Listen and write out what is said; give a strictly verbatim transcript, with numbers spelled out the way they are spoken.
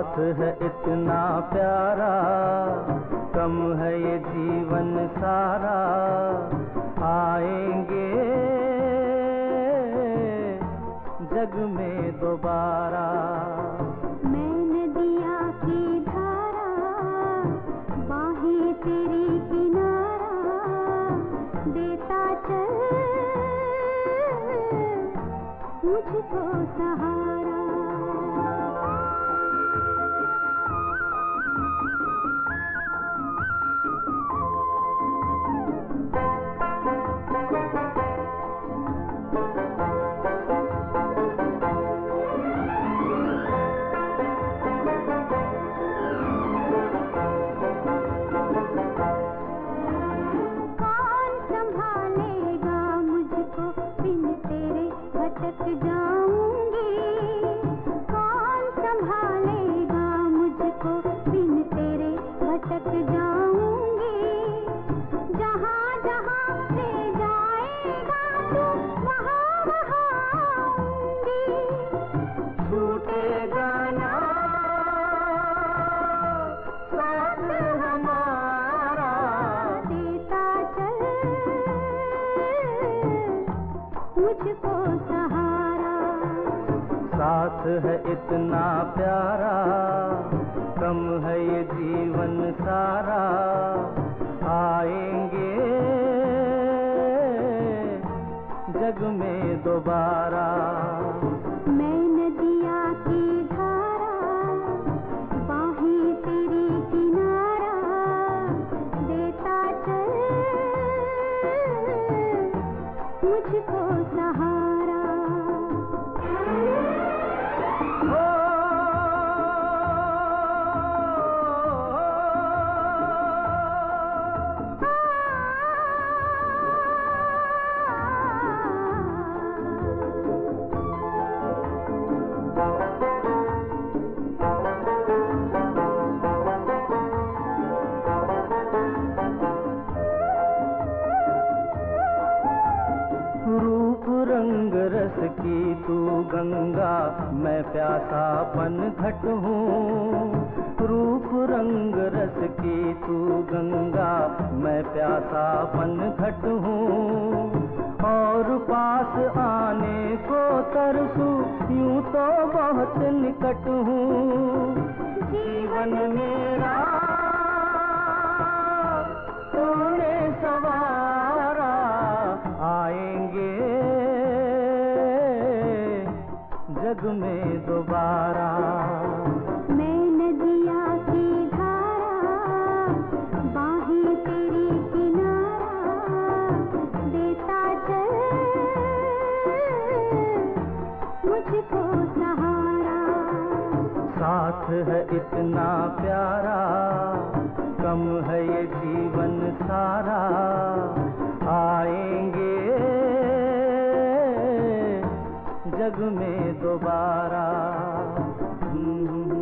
साथ है इतना प्यारा, कम है ये जीवन सारा। आएंगे जग में दोबारा। मैं नदिया की धारा, बाहें तेरी किनारा, देता चल मुझको सहारा। भटक जाऊंगी, कौन संभालेगा मुझको, बिन तेरे भटक जाऊंगी। जहाँ जहाँ से जाएगा तू, वहाँ वहाँ आऊंगी। छूटेगा ना साथ हमारा, देता चल मुझको सहारा। साथ है इतना प्यारा, कम है ये जीवन सारा। आएंगे जग में दोबारा। मैं नदिया की धारा, बाहें तेरी किनारा, देता चल मुझको सहारा। रूप रंग रस की तू गंगा, मैं प्यासा पन घट हूँ। रूप रंग रस की तू गंगा, मैं प्यासा पन घट हूँ। और पास आने को तरसू, यूं तो बहुत निकट हूँ। जीवन मेरा तूने सवारा। आएंगे जग में दोबारा। मैं नदिया की धारा, बाहें तेरी किनारा, देता चल मुझको सहारा। साथ है इतना प्यारा, कम है ये जीवन सारा। आएंगे जग में दोबारा।